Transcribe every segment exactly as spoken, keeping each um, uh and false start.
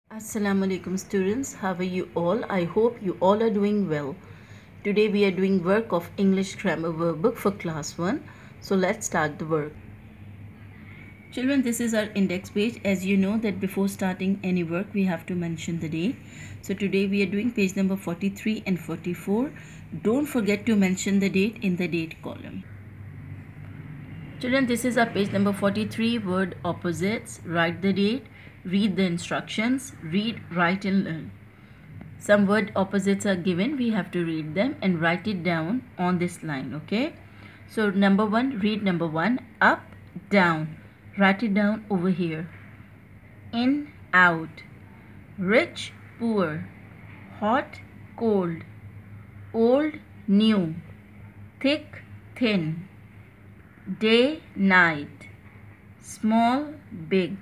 Assalamu alaikum students, how are you all? I hope you all are doing well. Today we are doing work of English grammar workbook for class one. So let's start the work. Children, this is our index page. As you know that before starting any work we have to mention the date. So today we are doing page number forty-three and forty-four. Don't forget to mention the date in the date column. Children, this is our page number forty-three, word opposites. Write the date, read the instructions, read, write and learn. Some word opposites are given. We have to read them and write it down on this line, okay? So number one, read number one, up, down. Write it down over here. In, out. Rich, poor. Hot, cold. Old, new. Thick, thin. Day, night. Small, big.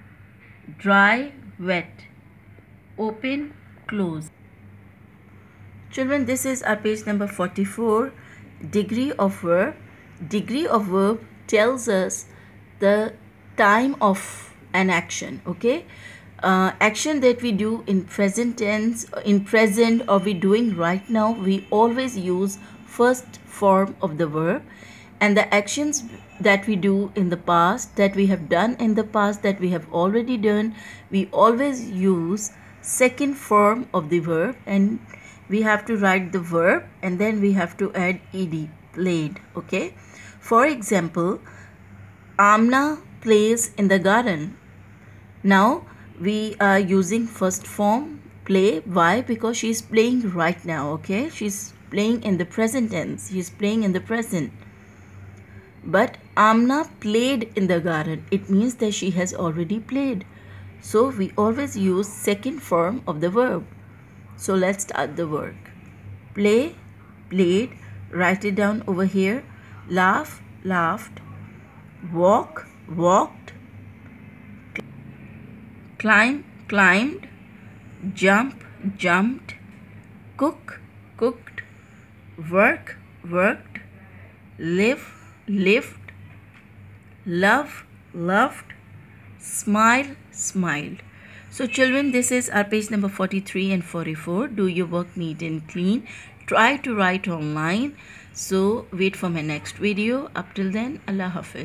Dry, wet. Open, close. Children, this is our page number forty-four. Degree of verb. Degree of verb tells us the time of an action, okay? Uh, action that we do in present tense, in present, or we doing right now, we always use first form of the verb. And the actions that we do in the past, that we have done in the past, that we have already done, we always use second form of the verb, and we have to write the verb and then we have to add ed, played, okay? For example, Amna plays in the garden. Now we are using first form, play. Why? Because she is playing right now, okay? She's playing in the present tense. She's playing in the present. But Amna played in the garden. It means that she has already played. So we always use second form of the verb. So let's start the work. Play, played. Write it down over here. Laugh, laughed. Walk, walked. Climb, climbed. Jump, jumped. Cook, cooked. Work, worked. Live, lived. Love, loved. Smile, smiled. So children, this is our page number forty-three and forty-four. Do your work neat and clean. Try to write online. So wait for my next video. Up till then, Allah Hafiz.